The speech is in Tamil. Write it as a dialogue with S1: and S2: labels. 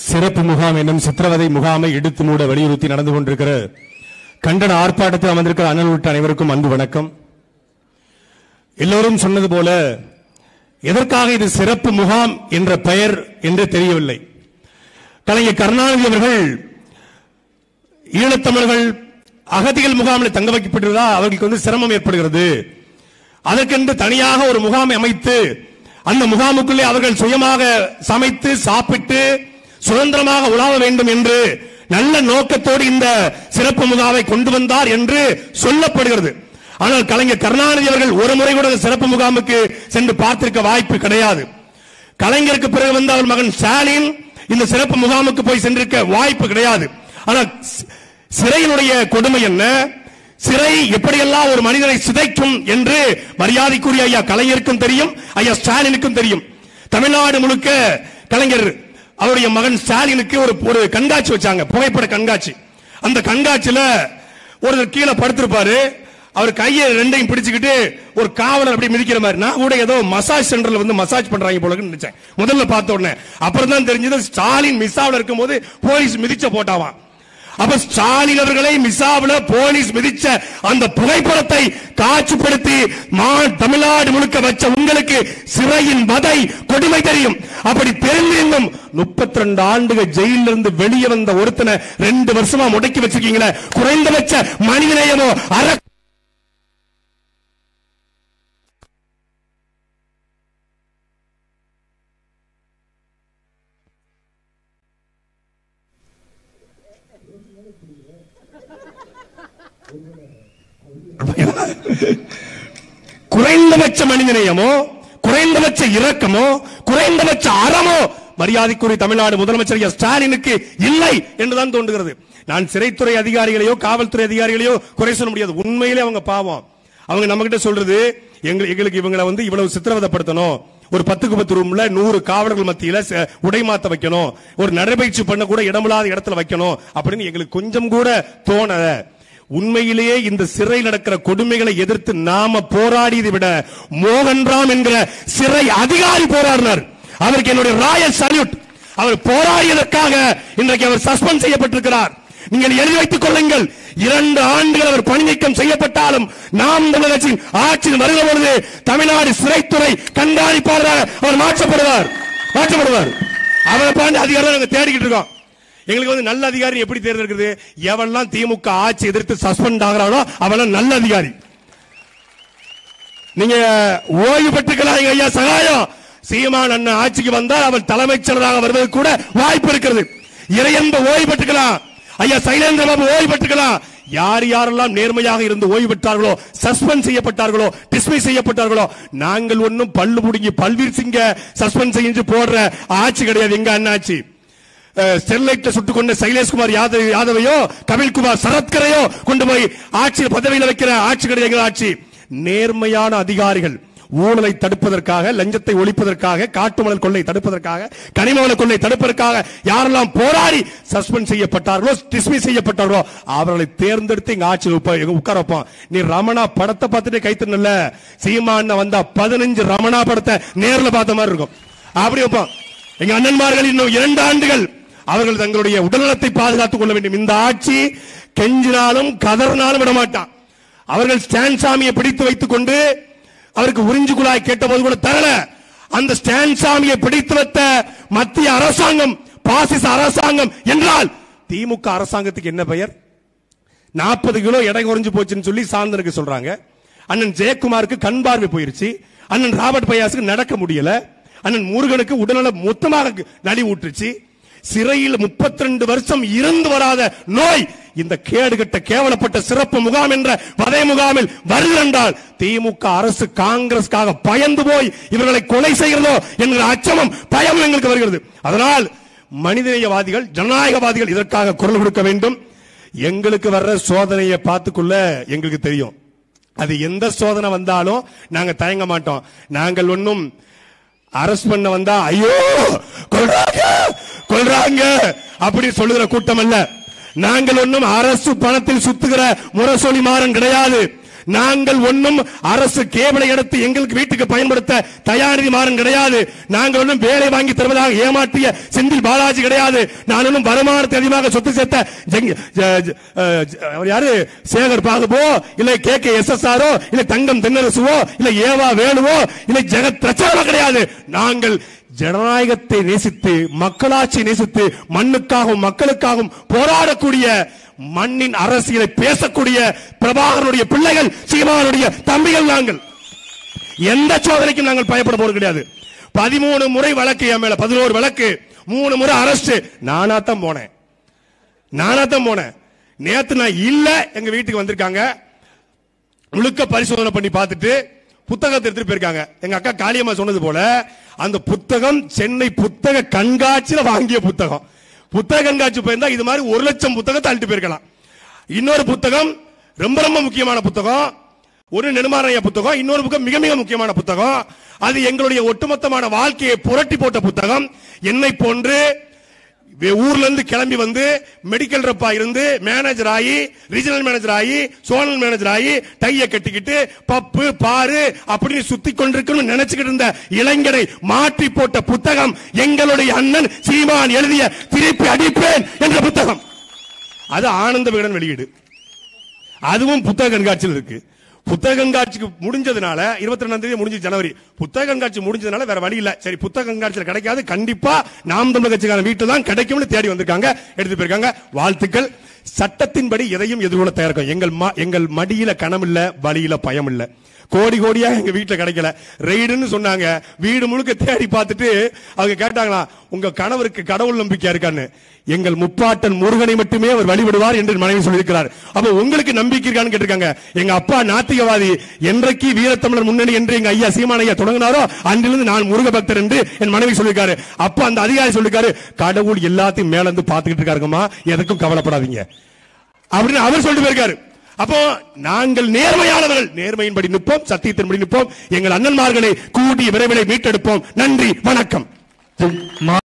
S1: சிறப்பு முகாம் என்னும் சித்திரவதை முகாமை இடித்து மூட வலியுறுத்தி நடந்து கொண்டிருக்கிற கண்டன ஆர்ப்பாட்டத்தில் அமர்ந்திருக்கிற அண்ணல் உள்ளிட்ட அனைவருக்கும் அன்பு வணக்கம். எல்லோரும் சொன்னது போல எதற்காக இது சிறப்பு முகாம் என்ற பெயர் என்று தெரியவில்லை. கலைஞர் கருணாநிதி அவர்கள் ஈழத்தமிழர்கள் அகதிகள் முகாமில் தங்க வைக்கப்பட்டிருந்தால் அவர்களுக்கு சிரமம் ஏற்படுகிறது, அதற்கென்று தனியாக ஒரு முகாமை அமைத்து அந்த முகாமுக்குள்ளே அவர்கள் சுயமாக சமைத்து சாப்பிட்டு சுதந்திரமாக உலாவ வேண்டும் என்று நல்ல நோக்கத்தோடு இந்த சிறப்பு முகாமை கொண்டு வந்தார் என்று சொல்லப்படுகிறது. ஆனால் கலைஞர் கருணாநிதி அவர்கள் ஒரு முறை கூட சிறப்பு முகாமுக்கு சென்று பார்த்திருக்க வாய்ப்பு கிடையாது. கலைஞருக்கு பிறகு வந்த அவர் மகன் ஸ்டாலின் இந்த சிறப்பு முகாமுக்கு போய் சென்றிருக்க வாய்ப்பு கிடையாது. ஆனால் சிறையினுடைய கொடுமை என்ன, சிறை எப்படியெல்லாம் ஒரு மனிதனை சிதைக்கும் என்று மரியாதைக்குரிய ஐயா கலைஞருக்கும் தெரியும், ஐயா ஸ்டாலினுக்கும் தெரியும். தமிழ்நாடு முழுக்க கலைஞர் அவருடைய மகன் ஸ்டாலினுக்கு ஒரு கண்காட்சி வச்சாங்க, புகைப்பட கண்காட்சி. அந்த கண்காட்சியில ஒரு கீழே படுத்திருப்பாரு, அவர் கையை ரெண்டையும் பிடிச்சுக்கிட்டு ஒரு காவலர் அப்படி மிதிக்கிற மாதிரி. நான் கூட ஏதோ மசாஜ் சென்டர்ல மசாஜ் பண்றாங்க போல நினைச்சேன் முதல்ல பார்த்த உடனே. அப்புறம் தான் தெரிஞ்சது ஸ்டாலின் மிஸ்ஸாவில் இருக்கும் போது போலீஸ் மிதிச்ச போட்டாவான். அப்ப ஸ்டாலின் அவர்களை மிஸ்ஸாவில் போலீஸ் மிதிச்ச அந்த புகைப்படத்தை காட்சிப்படுத்தி தமிழ்நாடு முழுக்க வச்ச உங்களுக்கு சிறையின் வதை கொடுமை தெரியும். அப்படி தெரிந்தும் 32 ஆண்டுகள் ஜெயிலில் இருந்து வெளியே வந்த ஒருத்தனை 2 வருஷமா முடக்கி வச்சிருக்கீங்களே, குறைந்தபட்ச மனிதநேயமோ குறைந்தபட்ச மனிதநேயமோ குறைந்தபட்ச இரக்கமோ குறைந்தபட்ச அறமோ மரியாதைக்குரிய தமிழ்நாடு முதலமைச்சர் ஸ்டாலினுக்கு இல்லை என்றுதான் தோன்றுகிறது. நான் சிறைத்துறை அதிகாரிகளையோ காவல்துறை அதிகாரிகளையோ குறை சொல்ல முடியாது. உண்மையிலே அவங்க பாவம். அவங்க நம்ம கிட்ட சொல்றது எங்களுக்கு இவங்களை இவ்வளவு சித்திரவதைப்படுத்தணும், ஒரு 10க்கு 10 ரூம்ல 100 காவலர்கள் மத்தியில உடைமாத்த வைக்கணும், ஒரு நடைபயிற்சி பண்ண கூட இடமில்லாத இடத்துல வைக்கணும் அப்படின்னு எங்களுக்கு கொஞ்சம் கூட தோணல. உண்மையிலேயே இந்த சிறையில் நடக்கிற கொடுமைகளை எதிர்த்து நாம போராடியதை விட மோகன்ராம் என்கிற சிறை அதிகாரி போராடினார். அவருக்கு என்னுடைய ராயல் சல்யூட். அவர் போராடியதற்காக இன்றைக்கு அவர் சஸ்பெண்ட் செய்யப்பட்டிருக்கிறார். நீங்கள் எழுதி வைத்துக் கொள்ளுங்கள், 2 ஆண்டுகள் அவர் பணி நீக்கம் செய்யப்பட்டாலும் நாம் தமிழகத்தின் ஆட்சியில் வருகிற பொழுது தமிழ்நாடு சிறைத்துறை கண்காணிப்பாளராக அவர் மாற்றப்படுவார். அவரை பாண்டி அதிகாரம் நாங்கள் தேடிக்கிட்டு இருக்கோம். எங்களுக்கு நல்ல அதிகாரி எப்படி தேர்ந்தெடுக்கிறது? எவெல்லாம் திமுக ஆட்சி எதிர்த்து சஸ்பெண்ட் ஆகிறானோ அவெல்லாம் நல்ல அதிகாரி. நீங்க ஓய்வு பெற்றுக்கலாம் ஐயா சகாயம். சீமான் அண்ணன் ஆட்சிக்கு வந்தால் அவர் தலைமைச் செயலராக வருவதற்கு கூட வாய்ப்பு இருக்கிறது. இறையன்ப ஓய்வு பெற்றுக்கலாம், ஐயா சைலேந்திர பாபு ஓய்வு பெற்றுக்கலாம். யார் யாரெல்லாம் நேர்மையாக இருந்து ஓய்வு பெற்றார்களோ, சஸ்பெண்ட் செய்யப்பட்டார்களோ, டிஸ்மிஸ் செய்யப்பட்டார்களோ, நாங்கள் ஒன்னும் பல்லு முடுங்கி பல்வீர் சிங்க சஸ்பெண்ட் செஞ்சு போடுற ஆட்சி கிடையாது. எங்க அண்ணாச்சி ஸ்டெர்லைட் சுட்டுக் கொண்ட சைலேஷ்குமார் யாதவையோ கபில்குமார் சரத்கரையோ கொண்டு போய் ஆட்சியில் பதவியில் வைக்கிற ஆட்சி கிடையாது. ஆட்சி நேர்மையான அதிகாரிகள் ஊழலை தடுப்பதற்காக, லஞ்சத்தை ஒழிப்பதற்காக, காட்டுமணல் கொள்ளை தடுப்பதற்காக, கனிமவள கொள்ளை தடுப்பதற்காக யாரெல்லாம் போராடி சஸ்பெண்ட் செய்யப்பட்டார்களோ, டிஸ்மிஸ் செய்யப்பட்டார்களோ அவர்களை தேர்ந்தெடுத்து எங்க ஆட்சியில் உட்கார வைப்போம். நீ ரமணா படத்தை பார்த்துட்டு கைத்தல, சீமான் வந்தா 15 ரமணா படத்தை நேரில் பார்த்த மாதிரி இருக்கும். அப்படி வைப்போம். எங்க அண்ணன்மார்கள் இன்னும் 2 ஆண்டுகள் அவர்கள் தங்களுடைய உடல்நலத்தை பாதுகாத்துக் கொள்ள வேண்டும். இந்த ஆட்சி கெஞ்சினாலும் கதறினாலும் விடமாட்டான். அவர்கள் ஸ்டான் சாமியை பிடித்து வைத்துக் கொண்டு அவருக்கு உறிஞ்சு குழாய் கேட்டபோது கூட தரல. அந்த ஸ்டான் சாமியை பிடித்து வைத்த மத்திய அரசாங்கம் பாசிச அரசாங்கம் என்றால் திமுக அரசாங்கத்துக்கு என்ன பெயர்? 40 கிலோ எடை குறைஞ்சு போச்சுன்னு சொல்லி சாந்தனுக்கு சொல்றாங்க. அண்ணன் ஜெயக்குமாருக்கு கண் பார்வை போயிருச்சு. அண்ணன் ராபர்ட் பயாஸுக்கு நடக்க முடியல. அண்ணன் முருகனுக்கு உடல்நல மொத்தமாக நலி ஊற்றுச்சு. சிறையில் 32 வருஷம் இருந்து வராத நோய் இந்த கேடுகட்ட கேவலப்பட்ட சிறப்பு முகாம் என்ற வதை முகாமில் வருகின்றால் திமுக அரசு காங்கிரஸ்காக பயந்து போய் இவர்களை கொலை செய்கிறதோ என்கிற அச்சமும் பயமும் எங்களுக்கு வருகிறது. அதனால் மனிதநேயவாதிகள், ஜனநாயகவாதிகள் இதற்காக குரல் கொடுக்க வேண்டும். எங்களுக்கு வர்ற சோதனையை பார்த்துக்கொள்ள எங்களுக்கு தெரியும். அது எந்த சோதனை வந்தாலும் நாங்க தயங்க மாட்டோம். நாங்கள் ஒன்னும் அரசு பண்ண வந்தா ஐயோ கொள்றாங்க அப்படி சொல்லுகிற கூட்டம் அல்ல. நாங்கள் ஒன்றும் அரசு பணத்தில் சுத்துகிற முரசொலி மாறன் கிடையாது. நாங்கள் ஒன்னும் அரசு கேபிளை எடுத்து எங்களுக்கு வீட்டுக்கு பயன்படுத்த தயாநிதி மாறன் கிடையாது. நாங்கள் ஒன்னும் வேலை வாங்கி தருவதாக ஏமாற்றிய செந்தில் பாலாஜி கிடையாது. நான் ஒன்னும் வருமானத்தை அதிகமாக சொத்து சேர்த்த யாரு சேகர் பாகுபோ இல்ல KKSSR இல்ல தங்கம் தென்னரசுவோ இல்ல ஏவா வேணுவோ இல்ல ஜெகத் ரச்சனோ கிடையாது. நாங்கள் ஜனநாயகத்தை நேசித்து மக்களாட்சி நேசித்து மண்ணுக்காகவும் மக்களுக்காகவும் போராடக்கூடிய மண்ணின் அரசியலை பேசக்கூடிய பிரபாகரனுடைய பிள்ளைகள், சீமானுடைய தம்பிகள். நாங்கள் எந்த சோதனைக்கும் நாங்கள் பயப்பட போறது கிடையாது. 13 முறை வழக்கு என் மேல, 11 வழக்கு, 3 முறை அரெஸ்ட். நானாத்தான் போனேன். நேத்து நான் இல்ல, எங்க வீட்டுக்கு வந்திருக்காங்க, முழுக்க பரிசோதனை பண்ணி பார்த்துட்டு புத்தகத்தை எடுத்துட்டு போயிருக்காங்க. எங்க அக்கா காளியம்மா சொன்னது போல அந்த புத்தகம் சென்னை புத்தக கண்காட்சியில வாங்கிய புத்தகம். புத்தக கண்காட்சி போயிருந்தா இது மாதிரி 1 லட்சம் புத்தகத்தை அள்ளிட்டு போயிருக்கலாம். இன்னொரு புத்தகம் ரொம்ப ரொம்ப முக்கியமான புத்தகம், ஒரு நெடுமாறனையா புத்தகம், இன்னொரு புத்தகம் மிக மிக முக்கியமான புத்தகம். அது எங்களுடைய ஒட்டுமொத்தமான வாழ்க்கையை புரட்டி போட்ட புத்தகம். என்னை போன்று ஊர்ல இருந்து கிளம்பி வந்து மெடிக்கல் ரெப்பா இருந்து மேனேஜர் ஆகி, ரீஜனல் மேனேஜர் ஆகி, சோனல் மேனேஜர் ஆகி, டைய கட்டிக்கிட்டு பப்பு பாரு அப்படின்னு சுத்தி கொண்டிருக்கணும் நினைச்சுக்கிட்டு இருந்த இளைஞரை மாற்றி போட்ட புத்தகம் எங்களுடைய அண்ணன் சீமான் எழுதிய திருப்பி அடிப்பேன் என்ற புத்தகம். அது ஆனந்த விகடன் வெளியீடு. அதுவும் புத்தக கண்காட்சியில் இருக்கு. புத்தக கண்காட்சிக்கு முடிஞ்சதுனால 22ஆம் தேதி முடிஞ்சு ஜனவரி, புத்தக கண்காட்சி முடிஞ்சதுனால வேற வழி இல்ல. சரி, புத்தக கண்காட்சியில் கிடைக்காது, கண்டிப்பா நாம் தமிழர் கட்சிக்கான வீட்டில் தான் கிடைக்கும்னு தேடி வந்திருக்காங்க, எடுத்து போயிருக்காங்க. வாழ்த்துக்கள். சட்டத்தின்படி எதையும் எதிர்கொள்ள தயாரிக்கும். எங்கள் மடியில கணம் இல்ல, வழியில பயம் இல்ல. கோடி கோடியா எங்க வீட்டுல கிடைக்கல. ரெய்டுன்னு சொன்னாங்க. வீடு முழுக்க தேடி பார்த்துட்டு அவங்க கேட்டாங்களா, உங்க கணவருக்கு கடவுள் நம்பிக்கை இருக்கான்னு. எங்கள் முப்பாட்டன் முருகனை மட்டுமே அவர் வழிபடுவார் என்று மனைவி சொல்லியிருக்கிறார். அப்ப உங்களுக்கு நம்பிக்கை இருக்கான்னு கேட்டிருக்காங்க. எங்க அப்பா நாத்திகவாதி. என்றைக்கு வீரத்தமிழர் முன்னணி என்று எங்க ஐயா சீமான் ஐயா தொடங்கினாரோ அன்றிலிருந்து நான் முருக பக்தர் என்று என் மனைவி சொல்லியிருக்காரு. அப்ப அந்த அதிகாரி சொல்லிருக்காரு, கடவுள் எல்லாத்தையும் மேல இருந்து பாத்துக்கிட்டு இருக்காருங்கம்மா, எதுக்கும் கவலைப்படாதீங்க அப்படின்னு அவர் சொல்லிட்டு போயிருக்காரு. அப்போ நாங்கள் நேர்மையானவர்கள், நேர்மையின்படி நிற்போம், சத்தியத்தின்படி நிற்போம். எங்கள் அண்ணன்மார்களை கூடிய விரைவில் மீட்டெடுப்போம். நன்றி, வணக்கம்.